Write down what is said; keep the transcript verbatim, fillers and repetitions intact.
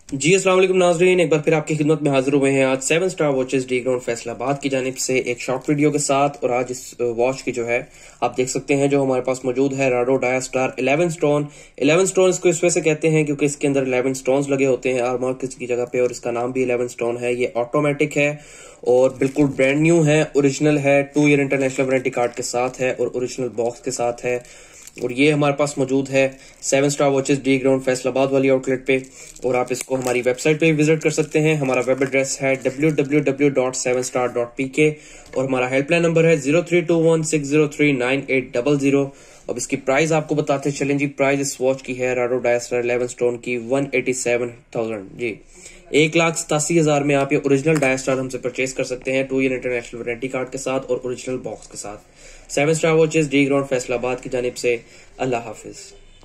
जी अस्सलाम वालेकुम नाज़रीन, एक बार फिर आपकी खिदमत में हाजिर हुए हैं आज seven star watches D ground Faisalabad की जानिब से एक शॉर्ट वीडियो के साथ। और आज इस वॉच की जो है आप देख सकते हैं जो हमारे पास मौजूद है Rado Diastar eleven stone. Eleven stone इसको इस वजह से कहते हैं क्योंकि इसके अंदर इलेवन स्टोन्स लगे होते हैं आर मार्क्स की जगह पे, और इसका नाम भी इलेवन स्टोन है। ये ऑटोमेटिक है और बिल्कुल ब्रांड न्यू है, ओरिजिनल है, two year international warranty card के साथ है और ओरिजिनल बॉक्स के साथ है। और ये हमारे पास मौजूद है seven star watches D ground Faisalabad वाली आउटलेट पे, और आप इसको हमारी वेबसाइट पे भी विजिट कर सकते हैं। हमारा वेब एड्रेस है W W W dot seven star dot P K और हमारा हेल्पलाइन नंबर है zero three two one six zero three nine eight double zero. अब इसकी प्राइस आपको बताते चलें जी। प्राइस इस वॉच की है राडो डायस्टार इलेवन स्टोन की वन एटी सेवन थाउजेंड जी, एक लाख सतासी हजार में आप ये ओरिजिनल डायस्टार हमसे परचेज कर सकते हैं two year international warranty card के साथ और ओरिजिनल बॉक्स के साथ। Seven star watches D ground Faisalabad की जानिब से अल्लाह हाफिज।